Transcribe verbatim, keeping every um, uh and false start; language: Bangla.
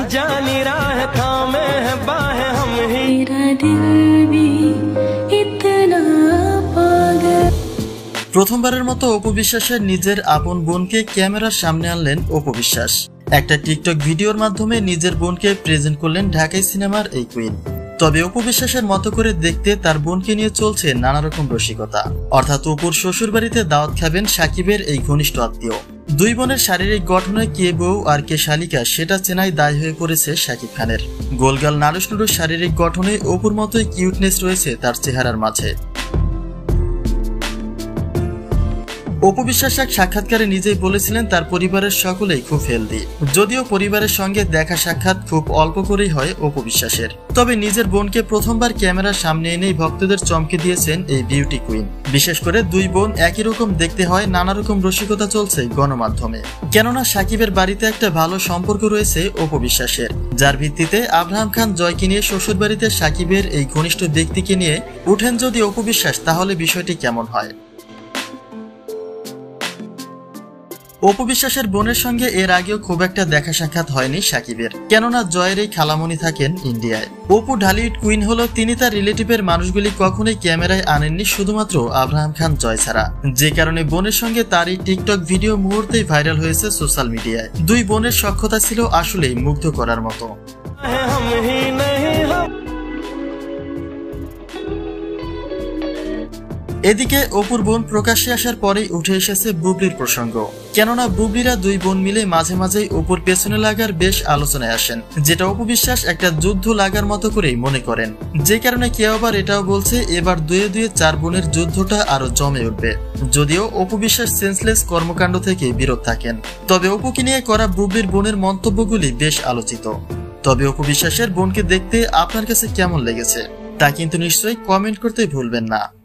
जानी राह थामे है बाहें हम ही तेरा दिल भी इतना पागल। প্রথমবারের মতো অপু বিশ্বাসের নিজের আপন বোনকে ক্যামেরার সামনে আনলেন অপু বিশ্বাস। একটা টিকটক ভিডিওর মাধ্যমে নিজের বোনকে প্রেজেন্ট করলেন ঢাকাই সিনেমার এই কুইন। তবে অপু বিশ্বাসের মতো করে দেখতে তার বোনকে নিয়ে চলছে নানা রকম রসিকতা। অর্থাৎ অপুর শ্বশুর বাড়িতে দাওয়াত খাবেন সাকিবের এই ঘনিষ্ঠ আত্মীয়। দুই বোনের শারীরিক গঠনে কে বউ আর কে শালিকা সেটা চেনাই দায় হয়ে পড়েছে শাকিব খানের। গোলগাল নালুস নুডুস শারীরিক গঠনে অপুর মতোই কিউটনেস রয়েছে তার চেহারার মাঝে। অপু বিশ্বাস এক সাক্ষাৎকারে নিজেই বলেছিলেন তার পরিবারের সকলেই খুব হেলদি। যদিও পরিবারের সঙ্গে দেখা সাক্ষাৎ খুব অল্প করেই হয় অপু বিশ্বাসের, তবে নিজের বোনকে প্রথমবার ক্যামেরার সামনে এনেই ভক্তদের চমকে দিয়েছেন এই বিউটি কুইন। বিশেষ করে দুই বোন একই রকম দেখতে হয় নানা রকম রসিকতা চলছে গণমাধ্যমে। কেননা সাকিবের বাড়িতে একটা ভালো সম্পর্ক রয়েছে অপু বিশ্বাসের, যার ভিত্তিতে আব্রাহাম খান জয়কে নিয়ে শ্বশুর বাড়িতে সাকিবের এই ঘনিষ্ঠ ব্যক্তিকে নিয়ে উঠেন যদি অপু বিশ্বাস, তাহলে বিষয়টি কেমন হয়। অপু বিশ্বাসের বোনের সঙ্গে এর আগেও খুব একটা দেখা সাক্ষাৎ হয়নি সাকিবের, কেননা জয়ের এই খালামণি থাকেন ইন্ডিয়ায়। অপু ঢালিউড কুইন হলো, তিনি তার রিলেটিভের মানুষগুলি কখনোই ক্যামেরায় আনেননি শুধুমাত্র আব্রাহাম খান জয় ছাড়া, যে কারণে বোনের সঙ্গে তার এই টিকটক ভিডিও মুহূর্তেই ভাইরাল হয়েছে সোশ্যাল মিডিয়ায়। দুই বোনের সখ্যতা ছিল আসলেই মুগ্ধ করার মতো। এদিকে অপুর বোন প্রকাশ্যে আসার পরেই উঠে এসেছে বুবলির প্রসঙ্গ, কেননা বুবলিরা দুই বোন মিলে মাঝে মাঝেই অপুর পেছনে লাগার বেশ আলোচনায় আসেন, যেটা অপু বিশ্বাস একটা যুদ্ধ লাগার মতো করেই মনে করেন। যে কারণে কেউ আবার এটাও বলছে এবার দুয়ে দুয়ে চার বোনের যুদ্ধটা আরো জমে উঠবে। যদিও অপু বিশ্বাস সেন্সলেস কর্মকাণ্ড থেকে বিরত থাকেন, তবে অপুকে নিয়ে করা বুবলির বোনের মন্তব্যগুলি বেশ আলোচিত। তবে অপু বিশ্বাসের বোনকে দেখতে আপনার কাছে কেমন লেগেছে তা কিন্তু নিশ্চয়ই কমেন্ট করতে ভুলবেন না।